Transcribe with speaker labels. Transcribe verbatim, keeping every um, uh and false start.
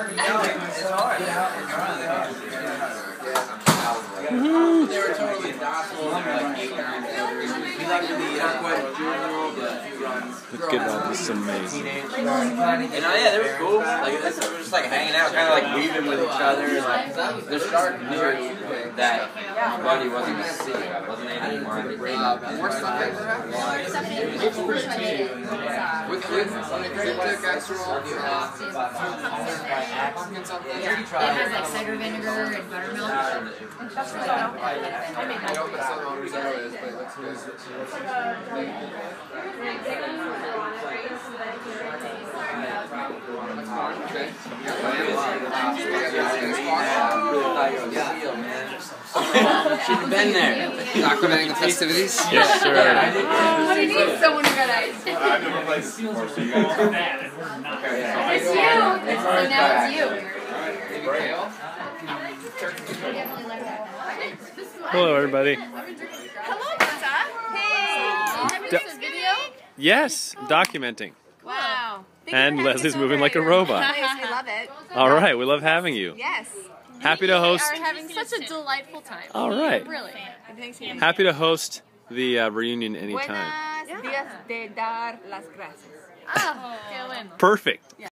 Speaker 1: Mm-hmm. They were totally docile. They were like eight, nine. He's actually not quite a juvenile, but
Speaker 2: Let's get about this. Is amazing.
Speaker 1: and uh, yeah, they were cool. Like they were just like hanging out, kind of like weaving with each other. Like they're starting to do that. Buddy wasn't gonna see. Wasn't anymore.
Speaker 3: More stuff like that? With with cryptic astral pumpkins on
Speaker 4: It has like cider vinegar and buttermilk. I made
Speaker 3: I hope it's not on Risotto is, but it looks good. Okay.
Speaker 1: Should have been there.
Speaker 3: Documenting the festivities?
Speaker 2: Yes, sir.
Speaker 4: What do you need? Someone who got ice.
Speaker 5: I've never played this before, so you guys are bad.
Speaker 4: It's you. It's, so now it's you.
Speaker 2: Hello, everybody.
Speaker 4: Hello, Lisa. Hey. Have you
Speaker 2: Do-
Speaker 4: this video?
Speaker 2: Yes, documenting.
Speaker 4: Wow.
Speaker 2: And Leslie's moving like a robot.
Speaker 6: Nice, we love it.
Speaker 2: All right, we love having you.
Speaker 6: Yes.
Speaker 2: Happy to host.
Speaker 4: We are having such a delightful time.
Speaker 2: All right.
Speaker 4: Really.
Speaker 2: Happy to host the uh, reunion anytime.
Speaker 6: Buenas días de dar las gracias.
Speaker 4: Ah, qué bueno.
Speaker 2: Perfect.